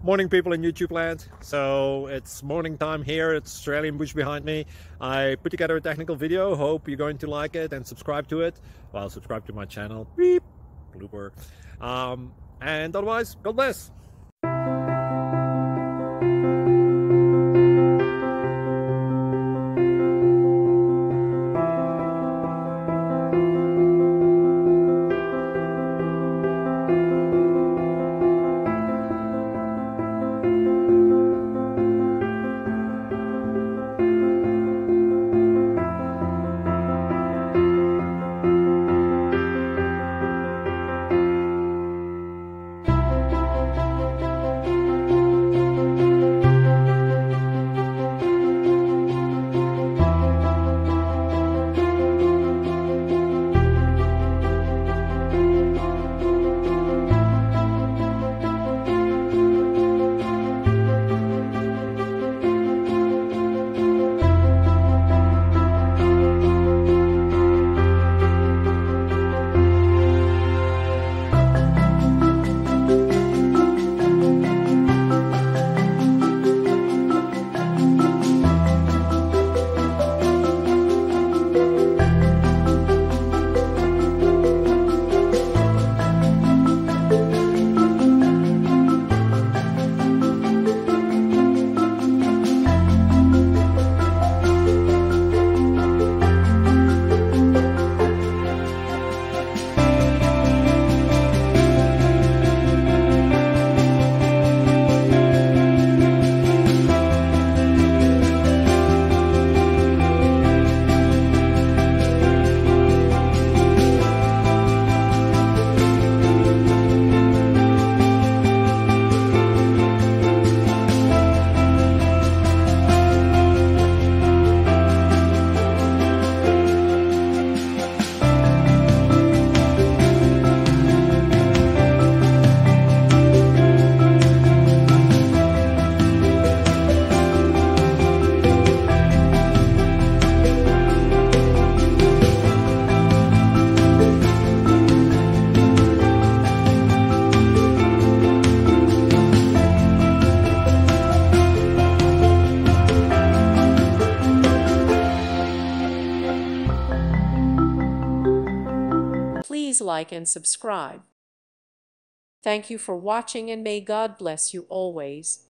Morning, people in YouTube land. So it's morning time here. It's Australian bush behind me. I put together a technical video. Hope you're going to like it and subscribe to it. Well, subscribe to my channel. Beep. Blooper. And otherwise, God bless. Please like and subscribe. Thank you for watching, and may God bless you always.